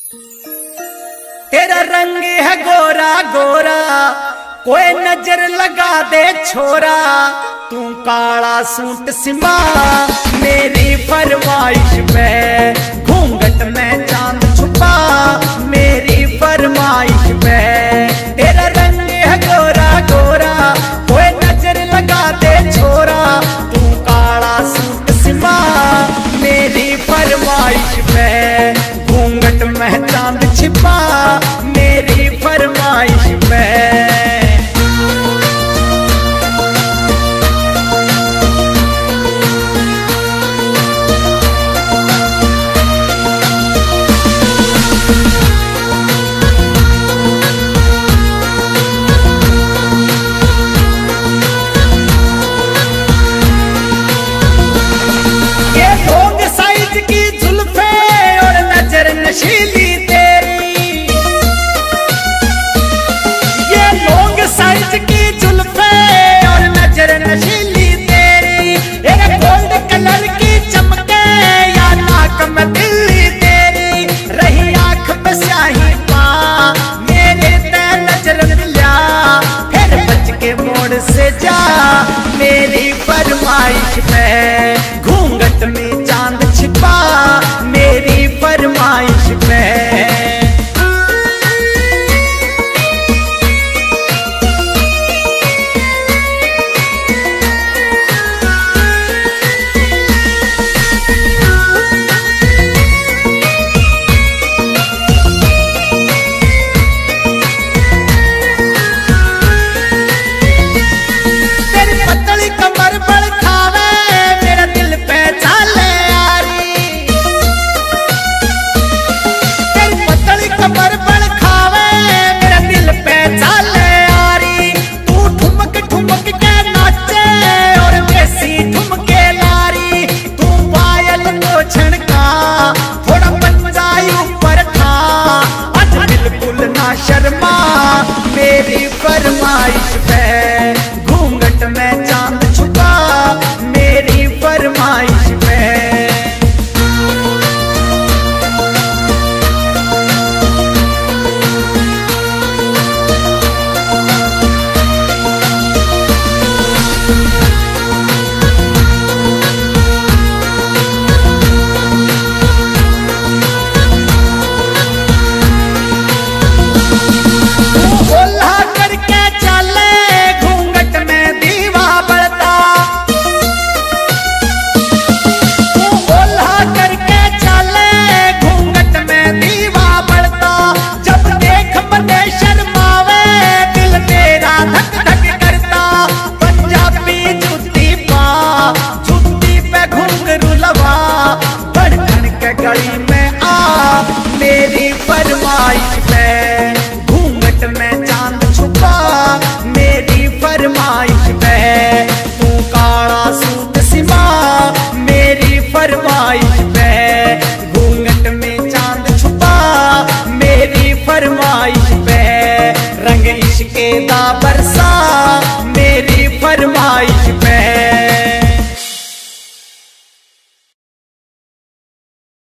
तेरा रंग है गोरा गोरा, कोई नजर लगा दे छोरा, तू काला सूट सिमा मेरी फरमाइश पे, घूंघट में चांद छुपा मेरी फरमाइश पे। तेरा रंग है गोरा गोरा, कोई नजर लगा दे छोरा, तू काला सूट सिमा मेरी फरमाइश पे, घूंघट में चांद छिपा मेरी फरमाइश पे। नशीली तेरी ये लोग साइज की जुल्फे और नजर नशीली तेरी, एक गोल्ड कलर की चमके या नाक में दिल्ली तेरी, रही आंख में स्याही पा मेरे ते नजर मिला, फिर बच के मोड़ से जा मेरी फरमाइश में, घूंघट में चांद छिपा मेरी फरमाइश में। तेरी पतली कमर बड़ खावे मेरा दिल पे चाले यारी, तेरी पतली कमर बड़ खावे मेरा दिल पे चाले यारी, तू ठुमक ठुमक के नाचे और देसी ठुमके लारी, तू पायल को छनका थोड़ा पंजाई ऊपर था, आज बिल्कुल ना शर्मा मेरी फरमाइश पे, घूंघट में चांद छुपा मेरी फरमाइश पे। गली में आ मेरी फरमाइश पे, घूंघट में चांद छुपा मेरी फरमाइश पे, तू काला सूट सिमा मेरी फरमाइश पे, घूंघट में चांद छुपा मेरी फरमाइश पे, रंग इश्क़ दा